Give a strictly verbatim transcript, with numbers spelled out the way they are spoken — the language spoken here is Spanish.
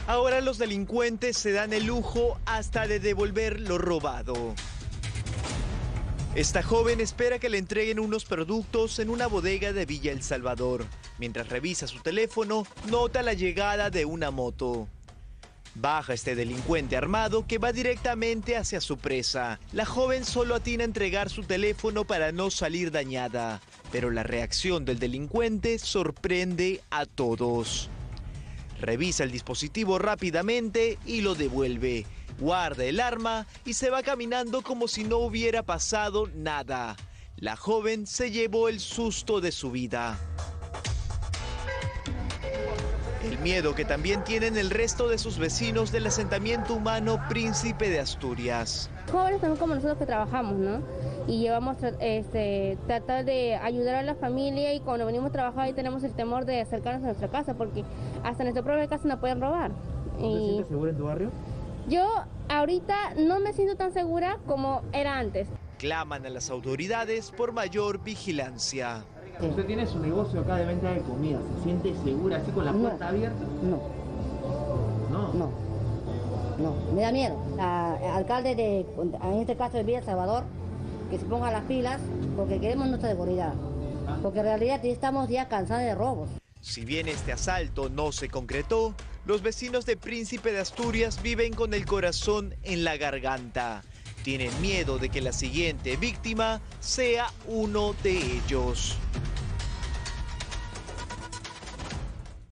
Ahora los delincuentes se dan el lujo hasta de devolver lo robado. Esta joven espera que le entreguen unos productos en una bodega de Villa El Salvador. Mientras revisa su teléfono, nota la llegada de una moto. Baja este delincuente armado que va directamente hacia su presa. La joven solo atina a entregar su teléfono para no salir dañada, pero la reacción del delincuente sorprende a todos. Revisa el dispositivo rápidamente y lo devuelve. Guarda el arma y se va caminando como si no hubiera pasado nada. La joven se llevó el susto de su vida. El miedo que también tienen el resto de sus vecinos del asentamiento humano Príncipe de Asturias. Jóvenes también como nosotros que trabajamos, ¿no? Y llevamos este, tratar de ayudar a la familia, y cuando venimos a trabajar ahí tenemos el temor de acercarnos a nuestra casa porque hasta en nuestra propia casa nos pueden robar. ¿No te sientes segura en tu barrio? Yo ahorita no me siento tan segura como era antes. Claman a las autoridades por mayor vigilancia. Usted tiene su negocio acá de venta de comida, ¿se siente segura así con la puerta no, abierta? No. No. No. No, me da miedo. A, alcalde de, en este caso de Villa El Salvador, que se ponga las pilas porque queremos nuestra seguridad. Porque en realidad estamos ya cansados de robos. Si bien este asalto no se concretó, los vecinos de Príncipe de Asturias viven con el corazón en la garganta. Tienen miedo de que la siguiente víctima sea uno de ellos.